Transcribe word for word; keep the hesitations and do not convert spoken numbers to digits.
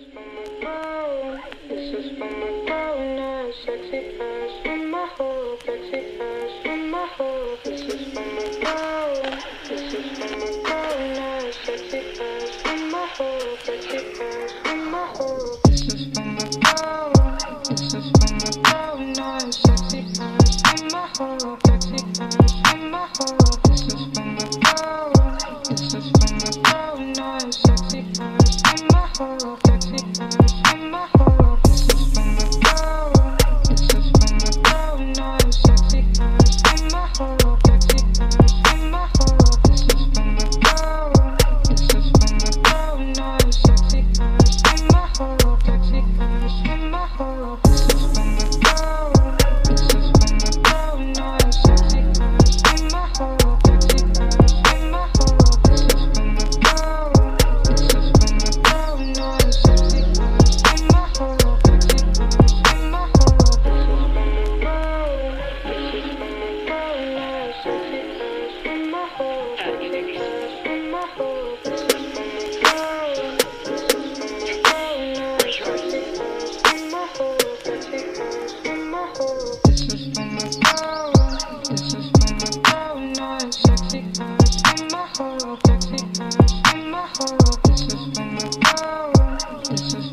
for my girl. This is for my girl now. Sexy ass with my whole sexy ass with my whole. This is for my girl. This is for my girl now. Sexy ass with my whole sexy ass with my whole. This is for my girl. This is for my girl now. Sexy ass with my whole sexy ass with my whole. This is for my girl. This is for my girl now. Sexy ass with my whole sexy ass with my whole. This is for my girl. This is for my girl now. Sexy ass with my whole sexy ass with my whole. This is for my girl. This is for my girl now. Sexy ass with my whole sexy ass with my whole. This is for my girl. This is for my girl now. Sexy ass with my whole sexy ass with my whole. This is for my girl. This is for my girl now. Sexy ass with my whole sexy ass with my whole. This is for my girl. This is for my girl now. Sexy ass with my whole sexy ass with my whole. This is for my girl. This is for my girl now. Sexy ass with my whole sexy ass with my whole. This is for my girl. This is for my girl now. Sexy ass with my whole sexy ass with my whole. This is for my girl. This is